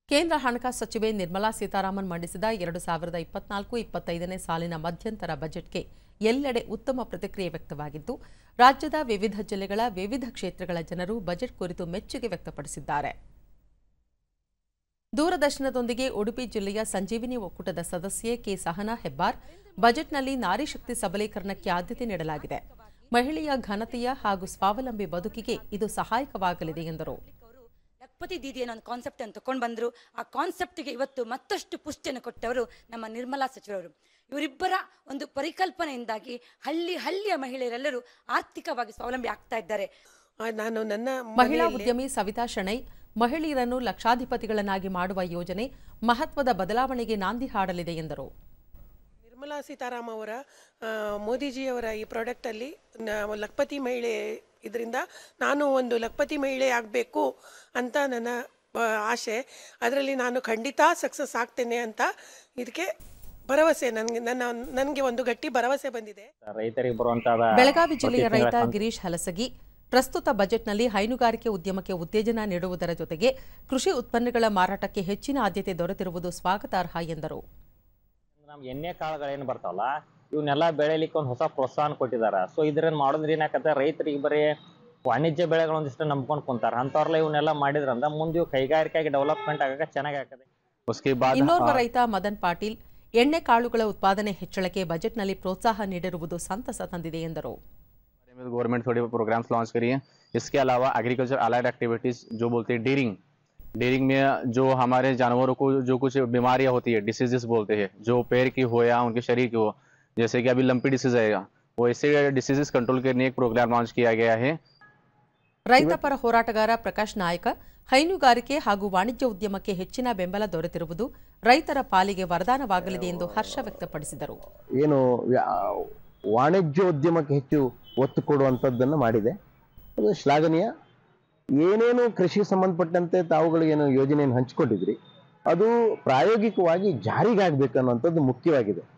ಕೇಂದ್ರ ಹಣಕಾಸು ಸಚಿವೆ ನಿರ್ಮಲಾ ಸೀತಾರಾಮನ್ ಮಂಡಿಸಿದ 2024-25ನೇ ಸಾಲಿನ ಮಧ್ಯಂತರ ಬಜೆಟ್ಗೆ ಎಲ್ಲೆಡೆ ಉತ್ತಮ ಪ್ರತಿಕ್ರಿಯೆ ವ್ಯಕ್ತವಾಗಿದ್ದು, ರಾಜ್ಯದ ವಿವಿಧ ಜಿಲ್ಲೆಗಳ ವಿವಿಧ ಕ್ಷೇತ್ರಗಳ ಜನರು ಬಜೆಟ್ ಕುರಿತು ಮೆಚ್ಚುಗೆ ವ್ಯಕ್ತಪಡಿಸಿದ್ದಾರೆ. ದೂರದರ್ಶನದೊಂದಿಗೆ ಉಡುಪಿ ಜಿಲ್ಲೆಯ ಸಂಜೀವಿನಿ ಒಕ್ಕೂಟದ ಸದಸ್ಯೆ ಕೆ ಸಹನಾ ಹೆಬ್ಬಾರ್, ಬಜೆಟ್ನಲ್ಲಿ ನಾರಿ ಶಕ್ತಿ ಸಬಲೀಕರಣಕ್ಕೆ ಆದ್ಯತೆ ನೀಡಲಾಗಿದೆ. ಮಹಿಳೆಯ ಘನತೆಯ ಹಾಗೂ ಸ್ವಾವಲಂಬಿ ಬದುಕಿಗೆ ಇದು ಸಹಾಯಕವಾಗಲಿದೆ ಎಂದರು. ಲಖಪತಿ ದೀದಿ ಅನ್ನೋ ಕಾನ್ಸೆಪ್ಟ್ ಅನ್ನು ತಗೊಂಡು ಬಂದರು. ಆ ಕಾನ್ಸೆಪ್ಟ್ಗೆ ಇವತ್ತು ಮತ್ತಷ್ಟು ಪುಷ್ಟಿಯನ್ನು ಕೊಟ್ಟವರು ನಮ್ಮ ನಿರ್ಮಲಾ ಸಚಿವರವರು. ಇವರಿಬ್ಬರ ಒಂದು ಪರಿಕಲ್ಪನೆಯಿಂದಾಗಿ ಹಳ್ಳಿಯ ಮಹಿಳೆಯರೆಲ್ಲರೂ ಆರ್ಥಿಕವಾಗಿ ಸ್ವಾವಲಂಬಿ ಆಗ್ತಾ ಇದ್ದಾರೆ. ನಾನು ನನ್ನ ಮಹಿಳಾ ಉದ್ಯಮಿ ಸವಿತಾ ಶೆಣೈ, ಮಹಿಳೆಯರನ್ನು ಲಕ್ಷಾಧಿಪತಿಗಳನ್ನಾಗಿ ಮಾಡುವ ಯೋಜನೆ ಮಹತ್ವದ ಬದಲಾವಣೆಗೆ ನಾಂದಿ ಹಾಡಲಿದೆ ಎಂದರು. ನಿರ್ಮಲಾ ಸೀತಾರಾಮ್ ಅವರ ಮೋದಿಜಿಯವರ ಈ ಪ್ರಾಡಕ್ಟಲ್ಲಿ ಲಖಪತಿ ಮಹಿಳೆ ಇದರಿಂದ ನಾನು ಒಂದು ಲಖಪತಿ ಮಹಿಳೆ ಆಗಬೇಕು ಅಂತ ನನ್ನ ಆಸೆ. ಅದರಲ್ಲಿ ನಾನು ಖಂಡಿತ ಸಕ್ಸಸ್ ಆಗ್ತೇನೆ ಅಂತ ಇದಕ್ಕೆ ಭರವಸೆ ನನಗೆ ಒಂದು ಗಟ್ಟಿ ಭರವಸೆ ಬಂದಿದೆ. ಬೆಳಗಾವಿ ಜಿಲ್ಲೆಯ ರೈತ ಗಿರೀಶ್ ಹಲಸಗಿ, ಪ್ರಸ್ತುತ ಬಜೆಟ್ನಲ್ಲಿ ಹೈನುಗಾರಿಕೆ ಉದ್ಯಮಕ್ಕೆ ಉತ್ತೇಜನ ನೀಡುವುದರ ಜೊತೆಗೆ ಕೃಷಿ ಉತ್ಪನ್ನಗಳ ಮಾರಾಟಕ್ಕೆ ಹೆಚ್ಚಿನ ಆದ್ಯತೆ ದೊರೆತಿರುವುದು ಸ್ವಾಗತಾರ್ಹ ಎಂದರು. ನಮ್ಮ ಎಣ್ಣೆ ಕಾಳುಗಳೇನು ಬರ್ತಾವಲ್ಲ ಇವನ್ನೆಲ್ಲ ಬೆಳೆಯಲಿಕ್ಕೆ ಒಂದು ಹೊಸ ಪ್ರೋತ್ಸಾಹ ಕೊಟ್ಟಿದ್ದಾರೆ. ಸೊ ಇದನ್ನ ಮಾಡೋದ್ರಿಂದ ಏನಾಗತ್ತೆ, ರೈತರಿಗೆ ಬರೀ ವಾಣಿಜ್ಯ ಬೆಳೆಗಳೊಂದಿಷ್ಟು ನಂಬ್ಕೊಂಡು ಕುಂತಾರೆ. ಅಂಥವ್ರೆಲ್ಲ ಇವನ್ನೆಲ್ಲ ಮಾಡಿದ್ರಿಂದ ಮುಂದೆ ಕೈಗಾರಿಕೆಯಾಗಿ ಡೆವಲಪ್ಮೆಂಟ್ ಆಗಕ್ಕೆ ಚೆನ್ನಾಗಿ ಆಗ್ತದೆ. ಇನ್ನೋರ್ವ ರೈತ ಮದನ್ ಪಾಟೀಲ್, ಎಣ್ಣೆ ಕಾಳುಗಳ ಉತ್ಪಾದನೆ ಹೆಚ್ಚಳಕ್ಕೆ ಬಜೆಟ್ನಲ್ಲಿ ಪ್ರೋತ್ಸಾಹ ನೀಡಿರುವುದು ಸಂತಸ ತಂದಿದೆ ಎಂದರು. गवर्नमेंट थोड़ी प्रोग्राम्स लॉन्च करी है. इसके अलावा एग्रीकल्चर अलाइड एक्टिविटीज जो बोलते हैं डेयरिंग में जो हमारे जानवरों को जो कुछ बीमारियां होती है, डिसीजेस बोलते हैं, जो पैर की हो या उनके शरीर की हो, जैसे कि अभी लंपी डिसीज आएगा, वो ऐसे डिसीजेस कंट्रोल करने एक प्रोग्राम लॉन्च किया गया है. ರೈತ ಪರ ಹೋರಾಟಗಾರ ಪ್ರಕಾಶ್ ನಾಯಕ, ಹೈನುಗಾರಿಕೆ ಹಾಗೂ ವಾಣಿಜ್ಯ ಉದ್ಯಮಕ್ಕೆ ಹೆಚ್ಚಿನ ಬೆಂಬಲ ದೊರೆತಿರುವುದು ರೈತರ ಪಾಲಿಗೆ ವರದಾನವಾಗಲಿದೆ ಎಂದು ಹರ್ಷ ವ್ಯಕ್ತಪಡಿಸಿದರು. ಏನು ವಾಣಿಜ್ಯೋದ್ಯಮಕ್ಕೆ ಹೆಚ್ಚು ಒತ್ತು ಕೊಡುವಂಥದ್ದನ್ನು ಮಾಡಿದೆ, ಅದು ಶ್ಲಾಘನೀಯ. ಏನೇನು ಕೃಷಿ ಸಂಬಂಧಪಟ್ಟಂತೆ ತಾವುಗಳಿಗೇನು ಯೋಜನೆಯನ್ನು ಹಂಚಿಕೊಂಡಿದ್ರಿ ಅದು ಪ್ರಾಯೋಗಿಕವಾಗಿ ಜಾರಿಗಾಗಬೇಕನ್ನುವಂಥದ್ದು ಮುಖ್ಯವಾಗಿದೆ.